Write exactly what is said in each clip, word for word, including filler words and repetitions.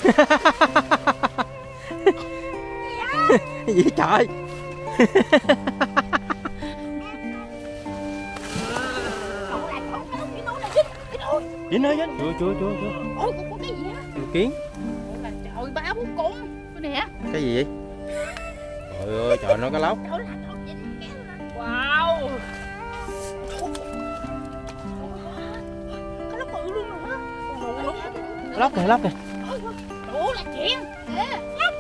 Gì trời. Dính ơi, dính. Chưa, chưa, chưa, chưa. Ôi, có cái gì á? Điều kiến. Trời, ba bốn con. Cái nè. Cái gì vậy? Trời ơi, trời nó cá lóc. Wow. Cá lóc bự luôn rồi á. Lóc kìa, lóc kìa. Ủa là chuyện. Lóc.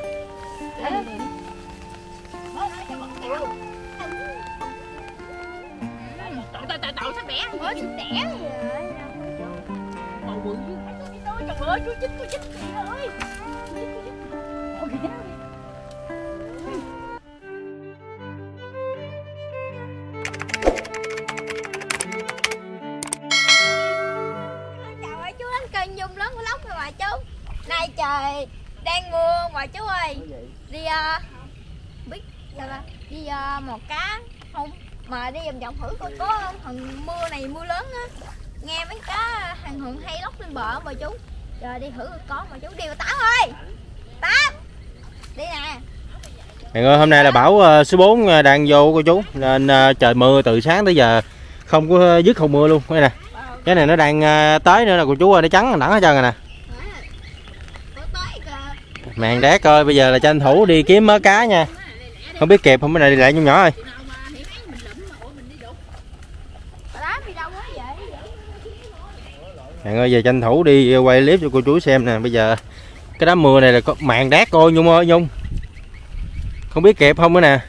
Trời trời trời sắp đẻ. Mới sắp đẻ rồi. Bầu bự chứ. Trời ơi, chú chích, chú chích kìa ơi. Kênh Dung lớn của lóc rồi mà chú. Nay trời đang mưa mà chú ơi. Đi uh, biết sao ta? Đi uh, mò cá không mà đi vòng vòng thử coi có không. Thằng mưa này mưa lớn á. Nghe mấy cá hàng hường hay lóc lên bờ mà chú. Giờ đi thử có mà chú. Đi vào Tám ơi. Tám. Đi nè. Bạn ơi, hôm nay là bão uh, số bốn đang vô cô chú. Nên uh, trời mưa từ sáng tới giờ không có dứt không mưa luôn. Đây nè. Cái này nó đang uh, tới nữa nè cô chú ơi, nó trắng đẳng hết trơn rồi nè. Màn đét ơi, bây giờ là tranh thủ đi kiếm mớ cá nha. Không biết kịp không, cái này đi lại nhỏ nhỏ ơi. Bạn ơi, giờ tranh thủ đi quay clip cho cô chú xem nè. Bây giờ cái đám mưa này là có màn đét coi Nhung ơi, Nhung. Không biết kịp không nữa nè.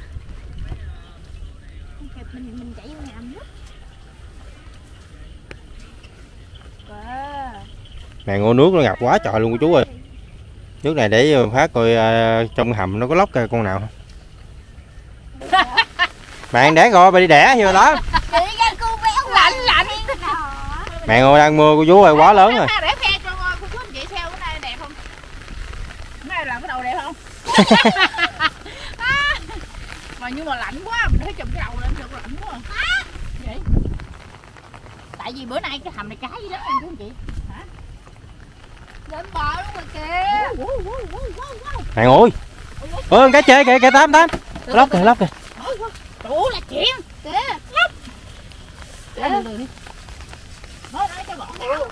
Màn ngô nước nó ngập quá trời luôn cô chú ơi. Nước này để phát coi uh, trong hầm nó có lóc con nào không. Bạn đẻ rồi, bà đi đẻ gì đó. Lạnh lạnh. Màn ngô đang mưa cô chú ơi, quá lớn rồi. Để phe cho cô chú anh chị theo cái này đẹp không? Cái này làm cái đầu đẹp không? Mà nhưng mà lạnh quá, mình thấy chùm cái đầu lên cho lạnh quá. Vậy? Tại vì bữa nay cái hầm này cá gì đó anh chú anh chị. Hả? Lên bờ luôn rồi kìa. Màn ơi. Ơ cá chê kìa, kìa Tám Tám. Lóc kìa, lóc kìa. Ủa là chuyện. Kìa. Lóc. Kìa. Nói nói cho bọn tao.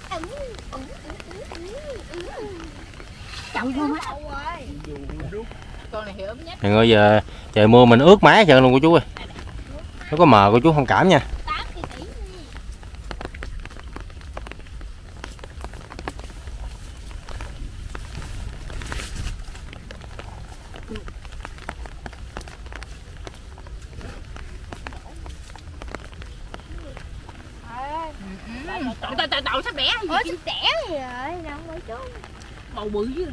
Chậu vô má. Con này hiểu nhất. Màn ơi, giờ trời mưa mình ướt má trơn luôn cô chú ơi. Nó có mờ cô chú không cảm nha. Tàu tàu tàu sắp đẻ. Ủa sắp đẻ gì rồi, đâu mới chú. Bầu bự chứ.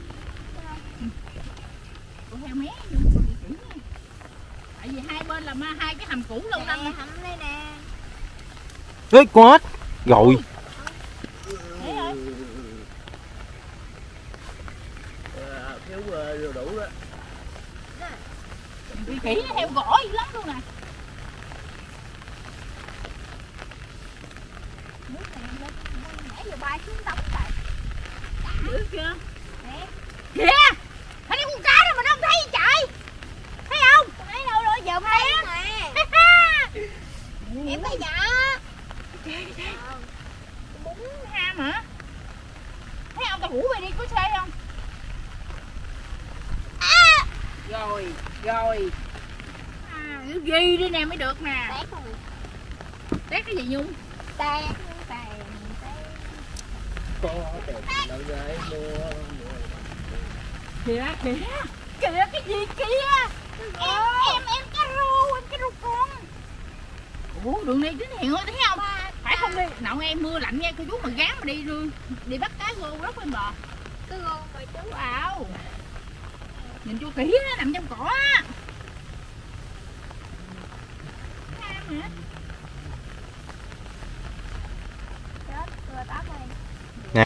Con heo mé. Tại vì hai bên là hai cái hầm cũ lâu năm. Hầm đây nè. Ê quát. Rồi. Thấy rồi. Thiếu uh, đủ đó. Bị kỹ nó heo gõ dữ lắm luôn nè. Bay xuống đóng tại. Được chưa? Kìa! Thấy con cá đó mà nó không thấy gì trời. Thấy không? Thấy đâu rồi, giờ thấy nè. Em thấy dạ. Bún ham hả? Thấy không? Tao hủ mày đi, có xe không? À! Rồi, rồi. À, cái ghi đi nè mới được nè. Tét không? Tét cái gì Nhung? Tét. Có đẹp đâu vậy mua. Kìa kìa kìa cái gì kìa em em em cá rô em cá rô con. Ủa đường này tín hiệu thấy không? Phải không đi nậu em mưa lạnh nghe cô chú mà gán mà đi luôn đi bắt cá rô rất bên bờ. Cái rô rồi chú. Wow nhìn cho kỹ nó nằm trong cỏ á. Ham hả? Chết rồi Tám ơi. Nè.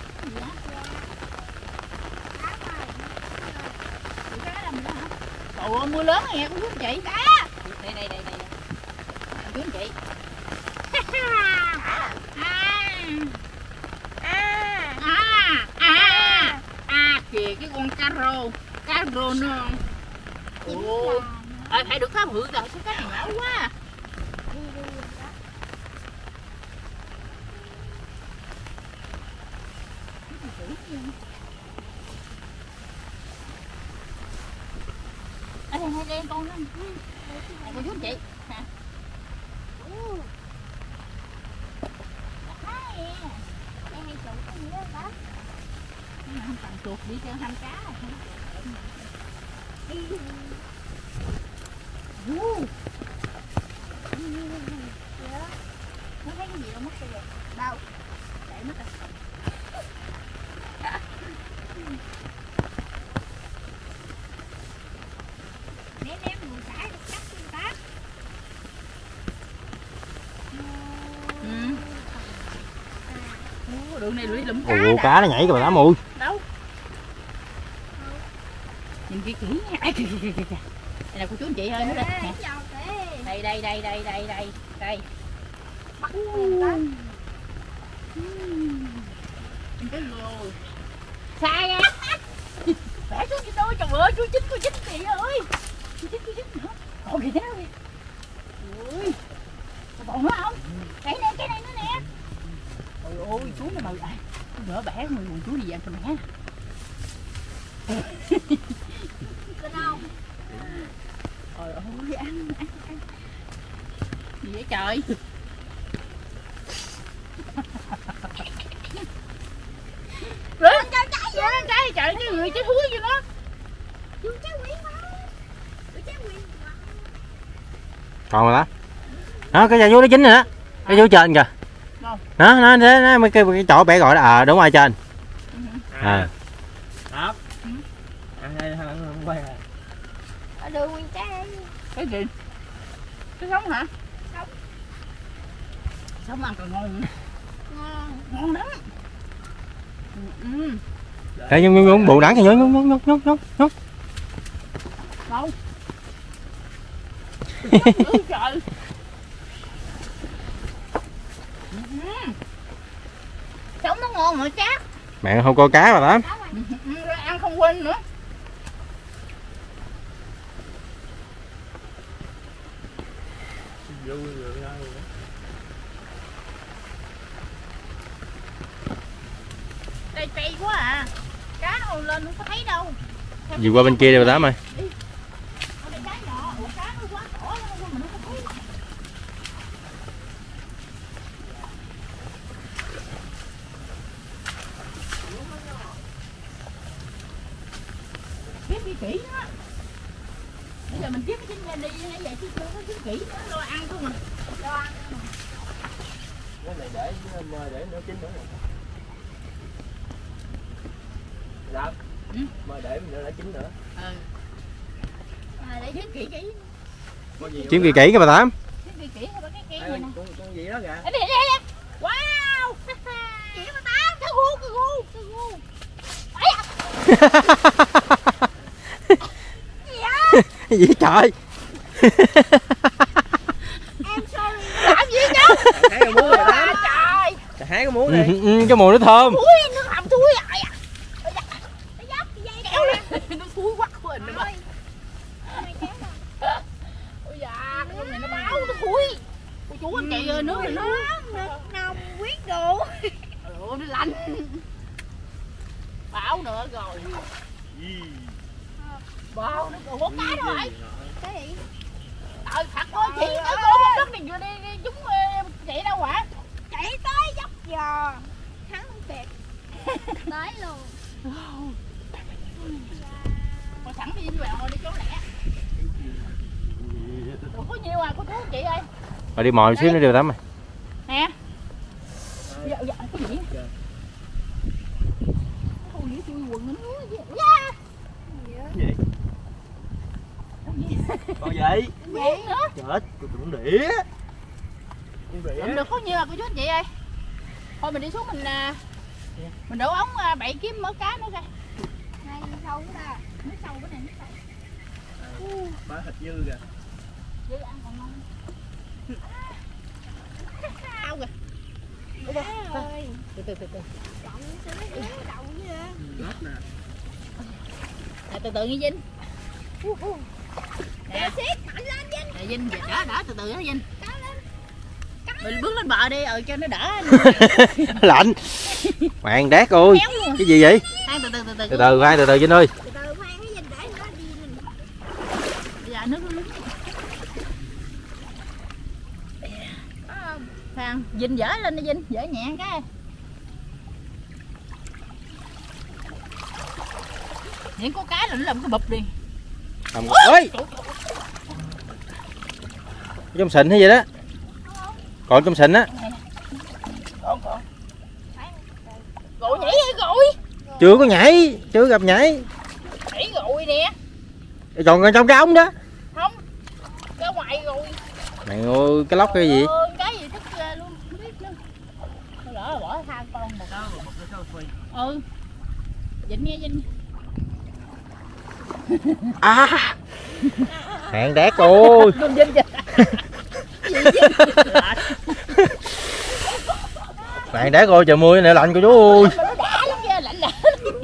Trời ơi mưa lớn nghe cô chú chị. Cá. Đây đây đây đây. Chú chị. À. À. À. À. rô, cá rô nữa. Ồ, à, phải được phá bự rồi, số cá nhỏ quá. Ở đây hai đen con đó. Này con chú chị. Hả? Đây hay chủ cái gì đó đó. Không cần chuột đi cho ham cá. Uh. Nó thấy cái gì đâu mất rồi. Đâu? Chạy mất rồi. Ném ném người xả được cắt người ta. Ừ. Ủa, đường này lụy lụm cá. Ồ, cá nó nhảy kìa bà Tám ơi. Đâu? Nhìn kỹ kỹ nha. Ai kìa kìa kìa kìa. Đây là cô chú anh chị ơi, nó đây nè. Đây đây đây đây đây đây đây. Bắt mình cái rồi. Sai á. Bẻ xuống cho tôi, trời ơi, chú chín, chú chín chị ơi. Chú chín, chú chín nữa. Còn kìa nào kìa. Ui. Còn nữa không? Cái này, cái này nữa nè. Ôi ôi, chú nó mời lại. Đỡ bẻ người quần chú đi về cho mẹ. Tin không? Trời ơi, ăn, ăn, ăn. Gì vậy trời? Rửa ăn trái trái vậy, ăn trái trời, cái người trái thúi vậy đó. Chú trái quý quá. Chú trái quý quá. Còn rồi đó. Đó, cái da vú nó chín rồi đó. Cái vú trên kìa. Đâu? Đó, nó thế nó mấy cái, cái chỗ bẻ gọi đó. À, đúng rồi trên. À. Đó. Ăn đây ăn không quay à. Ở đường nguyên trái. Cái gì? Cái sống hả? Sống. Sống ăn còn ngon nữa. Ngon. Ngon lắm. Ừ. Ê, nhúng nhúng nhúng bù đắng kìa, nhúng nhúng nhúng nhúng nhúng nhúng nhúng. Đâu? Ừ, trời. Ừ. Sống nó ngon mà chát. Mẹ không có cá bà Tám. Ừ, ăn không quên nữa. Vui rồi đó. Đây cây quá à. Cá nó lên không có thấy đâu. Gì qua bên kia đi bà Tám ơi. Ở đây cá nhỏ, ủa cá nó quá nhỏ luôn mà nó không thấy. Kiếm kỹ kỹ đó. Bây giờ mình kiếm cái chân ra đi hay vậy chứ chưa có kiếm kỹ nữa, lo ăn thôi mà. Lo ăn thôi mà. Cái này để để nó chín nữa. Đó. Ừ. Mà để mình đã chín nữa. Ừ. À, để kiếm kỹ kỹ. Kiếm kỹ kỹ cái bà Tám. Kiếm kỹ kỹ hay cái cây Ê, này nè. con con gì đó kìa. Đây đây đây. Wow. Chị mà tám cái gu cái gu cái gu. Ấy à. Gì á? Gì trời. Em sorry. Làm gì chứ? Hái cái muỗng rồi đó. Trời. Hái cái muỗng Ừ, đi. ừ, cái mùi nó thơm. Thui, nó làm thui rồi à. Nó dốc cái dây Kéo lên. Nó thui quá quên nữa mà. Mày kéo nè. Ôi dạ, cái con này nó báo nó thui. Ôi chú anh chị ơi, nước này nó Nước nồng quyết đủ. ôi nó lạnh. Báo nữa rồi. Báo nó còn hút cá rồi. Cái gì? Trời thật ơi, chị tới cô hút đất này vừa đi, đi chúng chị đâu hả? Chạy tới dốc giò. Hắn không kịp. Tới luôn. Con sẵn đi với bạn ngồi đi chỗ lẻ. Đồ có nhiêu à, có chú chị ơi. Rồi đi mồi xíu nữa đi bà Tám ơi. Nè. Dạ, dạ, cái gì? Thôi nghĩ chui quần nó ngứa gì. Dạ. Gì? Còn vậy? Vậy nữa. Chết, tôi tưởng đĩa. Con đĩa. Được có nhiêu à cô chú anh chị ơi. Thôi mình đi xuống mình mình đổ ống bậy kiếm mớ cá nữa kìa. Này sâu quá ta. Nước sâu cái này, nước sâu. Bá thịt dư kìa. Dư ăn còn ngon. Sao kìa. Ơi. Từ từ từ từ. Cộng cho nó yếu đậu chứ. Lót nè. À, từ từ nghe Vinh. Nè siết mạnh lên Vinh. Nè Vinh, đỡ đỡ từ từ đó Vinh. Mình bước lên bờ đi, ừ cho nó đỡ. Lạnh. Hoàng đét ơi. Cái gì vậy? Khoan từ từ từ từ. Từ từ khoan từ từ Vinh ơi. Từ từ khoan cái Vinh để nó đi mình. Bây giờ nước nước. Khoan, Vinh dở lên đi Vinh, dở nhẹ cái. Những có cái là nó làm cái bụp đi. Không ơi. Trong sình hay vậy đó. Còn trong sình á. Còn còn. Gọi nhảy đi gọi. Chưa có nhảy, chưa gặp nhảy. Nhảy gọi nè. Còn còn trong cái ống đó. Không. Ra ngoài rồi. Mày ơi, cái lóc cái gì? Ờ, cái gì thức ghê luôn, không biết nữa. Thôi lỡ bỏ than con một cái một cái sao phi. Ừ. Vinh nghe Vinh. À. Hẹn đét ôi. Vinh Vinh Vinh. Bạn đá coi trời mưa nè lạnh cô chú ơi. Nó đã lắm kia, lạnh lạnh.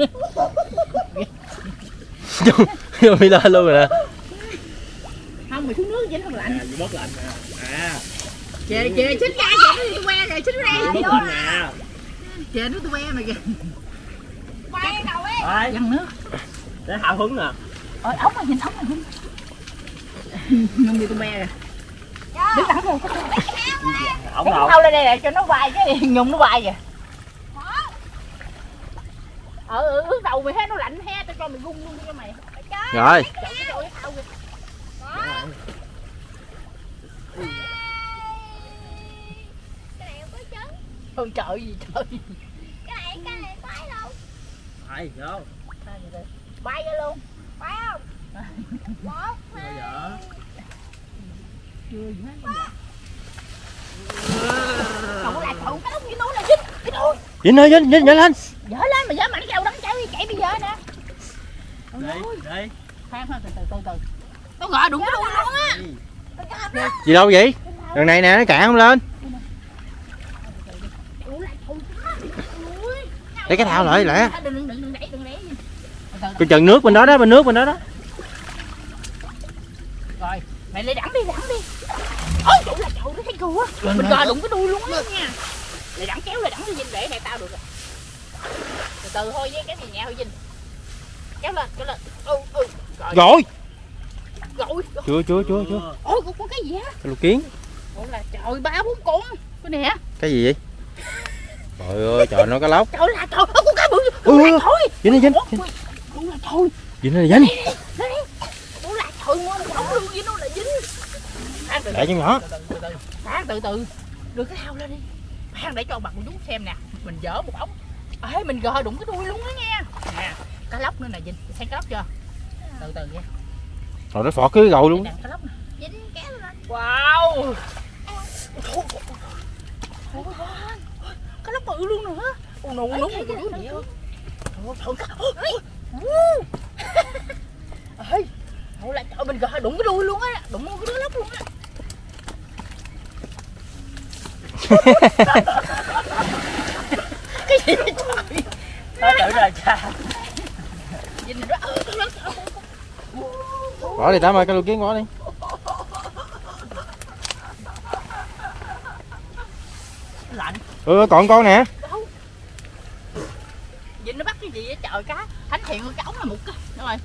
Chưa bị lên luôn rồi nè. Không, mày xuống nước Vinh không lạnh. À, bớt lạnh nè. À. Chè chè xích ra chè nó tôi que rồi, xích ra. Bớt lạnh nè. Chè nó tôi que mày kìa. Quay đầu ấy. Rồi. Văng nước. Để hào hứng nè. Ôi ống rồi, nhìn ống rồi Vinh. Nhung đi tôi que kìa. Đứng đẳng luôn. Ổng đâu? Thâu lên đây để cho nó bay cái nhung nó bay kìa. Ờ ừ, ướt đầu mày he, nó lạnh he, tao cho mày gung luôn cho mày. Rồi. Trời ơi, thâu kìa. Cái này không có trứng. Ôi trời gì trời. Cái này cái này phải đâu. Phải, vô. Bay ra luôn. Phải không? Một. Bây giờ. Chưa gì hết bây giờ. Không có lại thụ cái lúc như núi là Vinh. Cái thôi. Vinh ơi, Vinh, Vinh nhảy lên. Dở lên mà dở mạnh kêu đắng chạy chạy bây giờ nè. Đi, đi. Khoan khoan từ từ từ từ. Nó gọi đụng cái đuôi luôn á. Gì đâu vậy? Đằng này nè nó cạn không lên. Để cái thao lại lẹ. Đừng đừng đừng đẩy đừng đẩy. Cái chân nước bên đó đó, bên nước bên đó đó. Rồi, mày lấy đẳng đi, đẳng đi. Ôi trời là trời, nó thấy cua á. Mình gọi đụng cái đuôi luôn á nha. Lại đẳng kéo lại đẳng đi Vinh, để này tao được rồi. Từ từ thôi với cái gì nhẹ thôi Vinh. Kéo lên, kéo lên. Ừ ừ. Rồi. Rồi. Chưa chưa chưa chưa. Ôi có, có cái gì á? Cái lục kiến. Ủa là trời ba bốn con. Cái nè. Cái gì vậy? Trời ơi, trời nó cá lóc. Trời là trời, có cá bự. Ừ, Ủa là thôi. Vinh ơi, Vinh. Ủa là thôi. Vinh ơi, Vinh. Ủa là trời mua một ống luôn Vinh nó là Vinh. Để cho nhỏ. Từ từ từ. Khoan từ từ. Đưa cái thao lên đi. Khoan để cho bạn chú xem nè. Mình dỡ một ống. Ê mình gờ đụng cái đuôi luôn đó nha. Nè, cá lóc nữa nè Vinh. Thấy cá lóc chưa? Từ từ nha. Rồi nó phọt cái gầu luôn. Cá lóc nè. Vinh kéo lên. Wow. Cá lóc bự luôn nữa. Ồ nụ nụ nụ nụ nụ. Ôi trời ơi. Ê. Ủa là trời mình gờ đụng cái đuôi luôn á, đụng cái đuôi lóc luôn á. Cái gì vậy trời? Nó tự là cha. Nhìn nó Bỏ đi Tám ơi, cái lục kiến bỏ đi. lạnh. Ừ, còn con nè. Nhìn nó bắt cái gì vậy trời, cá thánh thiện cái ống là một cái rồi.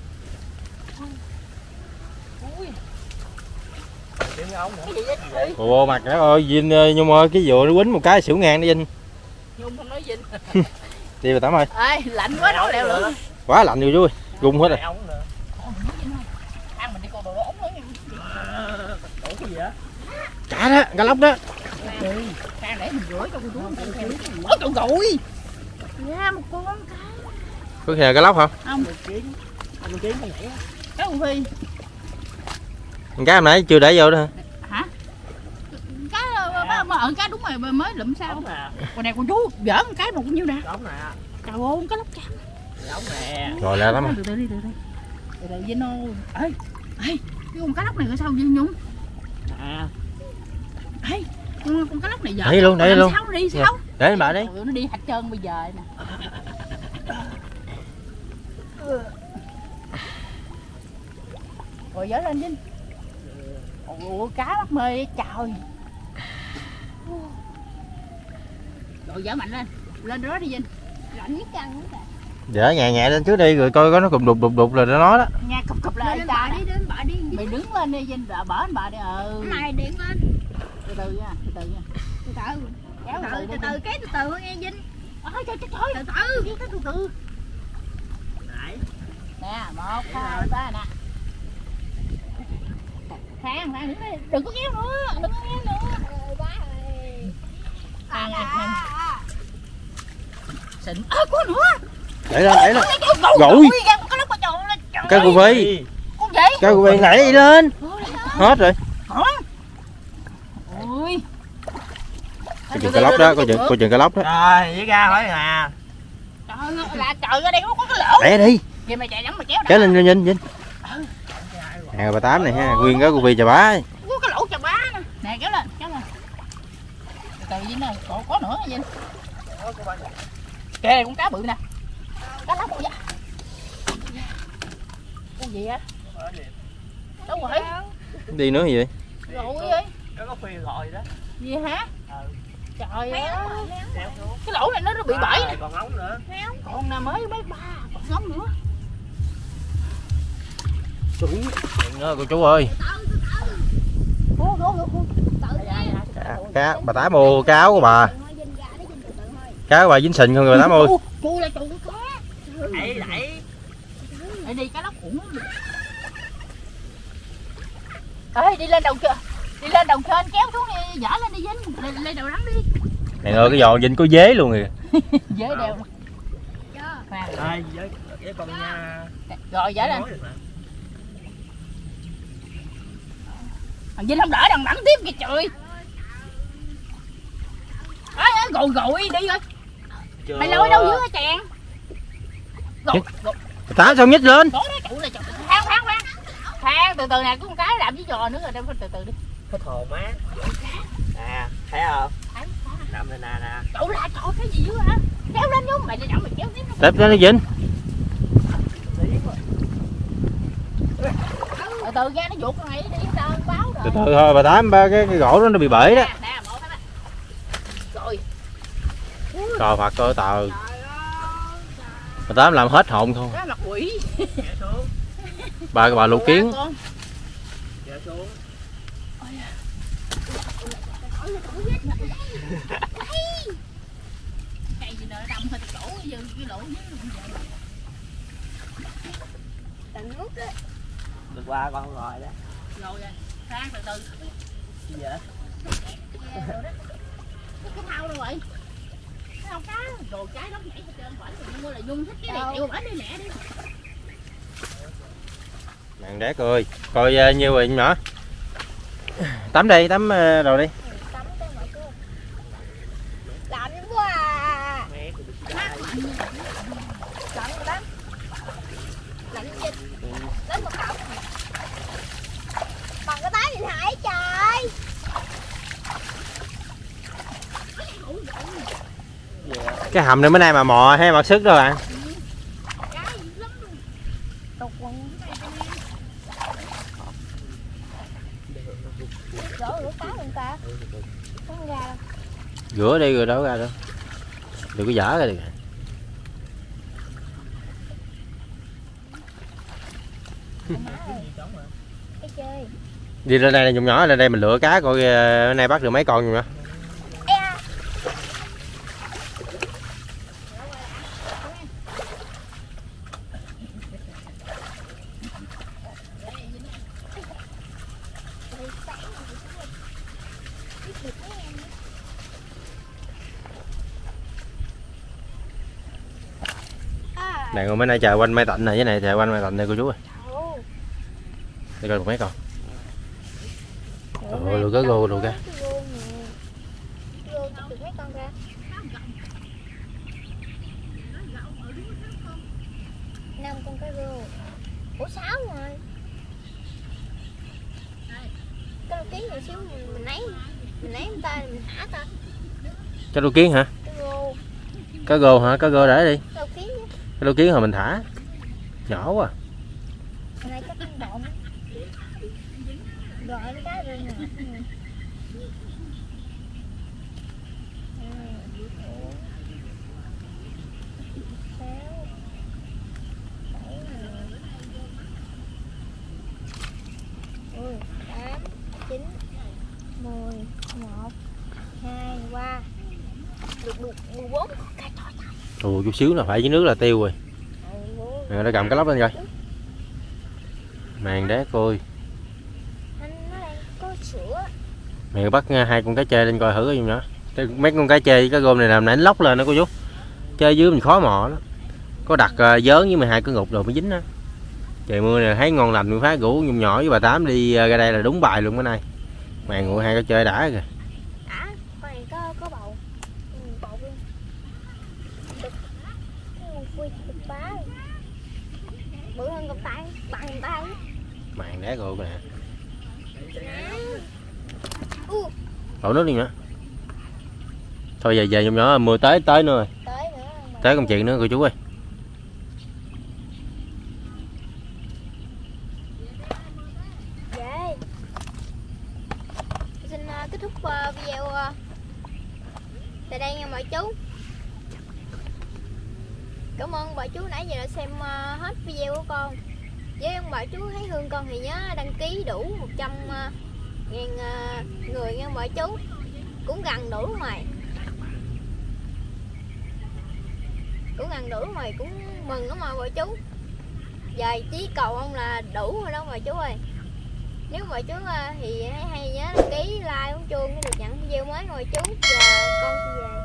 Ui. Cái ống nữa. Cái gì vậy trời? Ồ mặt trời ơi, Vinh Nhung ơi, cái dừa nó quýnh một cái xỉu ngang đi Vinh. Nhung không nói Vinh. Đi vào Tám ơi. Ê lạnh quá nó leo lửa. Quá lạnh rồi chú ơi, gung hết rồi. Cái ống nữa. Ăn mình đi con đồ ống nữa nha. Ủa cái gì vậy? Cá đó, cá lóc đó. Khoan để mình rửa cho cô chú. Ôi trời ơi. Ra một con cá. Có khi là cá lóc không? Không. Kiến. Anh kiến con nhảy. Cá con phi. Con cá hôm nãy chưa để vô đó hả? Hả? Cá mà ở cá đúng rồi mới lụm sao? Ống nè. Còn nè con chú dở một cái một nhiêu nè. Ống nè. Trời ơi cá lóc trắng. Ống nè. Rồi là lắm. Từ từ đi từ từ. Từ từ Vinh ơi. Ê, ê, cái con cá lóc này có sao Vinh Nhung? À. Ê, con, con cá lóc này dở. Để luôn, để luôn. Sao nó đi sao? Để bà đi. Trời ơi, nó đi hạch trơn bây giờ nè. Rồi dở lên Vinh. Ủa cá bắt mê trời. Rồi dở mạnh lên. Lên đó đi Vinh. Lạnh cái chân quá. Dở nhẹ nhẹ lên trước đi rồi coi có nó cục đục đục đục là nó đó. Nha cục cục lại Lên ta. bờ đi, lên bờ đi. Mày đứng lên đi Vinh, bở anh bà đi. Ừ. Mày điện lên. Từ từ nha, từ từ nha. Từ từ. Kéo Từ từ, từ từ cái từ từ nghe Vinh. Ôi trời trời trời. Từ từ. Cái từ từ. Đấy. Nè, một, hai, ba nè. Phan, Phan đứng đây, đừng có kéo nữa, đừng có kéo nữa. Ơi quá rồi. Phan, Phan. Xịn. Ơ, có nữa. Để lên, để lên. Gội. Cái cô Phi. Con gì? Cái cô Phi nảy lên. Hết rồi. Ôi. Coi chừng cái lóc đó, coi chừng, coi chừng cái lóc đó. Rồi, với ra hỏi nè. Trời ơi, là trời ở đây có cái lỗ. Để đi. Kìa mày chạy giống mày kéo Kéo lên lên Vinh, Vinh. Nè bà Tám này ha, nguyên cái cô Phi chà bá. Có cái lỗ chà bá nè. Nè kéo lên, kéo lên. Từ từ Vinh ơi, còn có nữa Vinh. Kìa con cá bự nè. Cá lóc vậy. Con gì á? Đâu rồi? Đi nữa gì vậy? Rồi ơi. Nó có phi rồi đó. Gì hả? Ừ. Trời ơi. Kéo xuống. Cái lỗ này nó nó bị bể nè. Còn ống nữa. Còn nè mới mấy ba, còn ngóng nữa. Chú. Nữa cô chú ơi. Ô ô ô. Cá, cá bà Tám ô cáo của bà. Cá của bà dính sình không rồi bà Tám ơi. Cô là chủ cá. Đẩy đẩy. Để đi cá lóc cũng. Ê đi lên đầu kìa. Đi lên đầu kênh kéo xuống đi, dở lên đi Vinh, lên, lên đầu rắn đi. Này ơi cái giò Vinh có dế luôn kìa. Dế đeo. Rồi, với, với con nha. Rồi dở lên. Thằng Vinh không đỡ đằng đẳng tiếp kìa trời. Ê ê gội gội đi rồi. Chưa. Mày lôi đâu dưới hả chàng? Gội gội. Tám sao nhích lên? Đó đó trụ là trụ. Khoan khoan khoan. Khoan từ từ nè, có con cái làm với giò nữa rồi, đem từ từ đi. Cái thồ má. Nè, thấy không? Nằm đây nè nè. Trụ là trời cái gì dưới hả? Kéo lên nhúng mày dẫn mày kéo tiếp. Tiếp lên đi Vinh. Từ từ ra nó vuột con này đi tao báo rồi. Từ từ thôi bà Tám ba cái, cái gỗ đó nó bị bể đó. Nè, nè, một cái rồi. Trời Phật coi tờ. Bà Tám làm hết hồn không. Đó là quỷ. Bà bà lục kiến. Kéo xuống. Cây gì nữa đâm hơi lỗ dư cái lỗ dưới. Tận nước á. Được qua con rồi đó. Rồi rồi. Sang từ từ. Gì vậy? Cái thau đâu vậy? Cái thau cá đồ trái đóng nhảy hết trơn phải rồi mua là Dung thích cái này chịu bả đi lẹ đi. Bạn đét ơi, coi uh, nhiêu rồi nhỏ. Tắm đi, tắm uh, rồi đi. Tắm cái mọi cô. Lạnh quá à. Mẹ của đứa Lạnh rồi đó. Lạnh Vinh. Lấy một cọng. Bằng cái tái gì hại trời. Cái hầm này bữa nay mà mò hay mặc sức đâu bạn. Tục quần. Rửa rửa cá người ta. Không ra đâu. Rửa đi rồi đâu ra đâu. Đừng có dở ra đi. Cái chơi. Đi lên đây dùng nhỏ lên đây mình lựa cá coi uh, nay bắt được mấy con rồi. E. Này còn mấy nay trời quanh Mai Tịnh này với này trời quanh Mai Tịnh này cô chú ơi. Đây coi được mấy con. Ồ, được cái gô được cái. Mấy con ra. Năm con cá rô. Ủa sáu rồi. Cái đầu kiến rồi xíu mình, mình lấy mình lấy người ta mình thả ta. Cá đô kiến hả? Cái rô. Cá gô hả? Cá gô để đi. Đầu kiến chứ. Cái đô kiến hồi mình thả. Nhỏ quá. Này chắc con bộn. gọi nó cái rồi nè. tám, chín, mười, một, hai, ba. Được được mười bốn. Ồ, chút xíu là phải dưới nước là tiêu rồi. Nè, nó cầm cái lóc lên rồi. Màng đá coi. Anh nó đang có sữa. Mày bắt hai con cá chê lên coi thử cái gì nữa. Mấy con cá chê với cá gôm này làm nãy lóc lên đó cô chú. Chơi dưới mình khó mò đó. Có đặt uh, vớn với mười hai cái ngục rồi mới dính đó. Trời mưa này thấy ngon lành mình phá rủ nhung nhỏ với bà Tám đi uh, ra đây là đúng bài luôn bữa nay. Màng ngồi hai cá chê đã kìa. À, con này có có bầu. Ừ, bầu luôn. Đực. Con phui đực bá. Bự hơn con tay, bằng con tay. Màng đá rồi nè. Ừ. Đổ nước đi nữa. Thôi về về nhung nhỏ mưa tới tới nữa rồi. Tới nữa. Tới công chuyện nữa cô chú ơi. Dạ. Xin uh, kết thúc uh, video uh, tại đây nha mọi chú. Cảm ơn bà chú nãy giờ đã xem uh, hết video của con. Với ông bà chú thấy thương con thì nhớ đăng ký đủ một trăm uh, ngàn uh, người nha mọi chú. Cũng gần đủ mày. Cũng gần đủ mày cũng mừng lắm mà bà chú. Giờ chỉ cầu ông là đủ rồi đó bà chú ơi. Nếu bà chú uh, thì hay, hay nhớ đăng ký like ấn chuông để được nhận video mới nha bà chú. Giờ con sẽ về.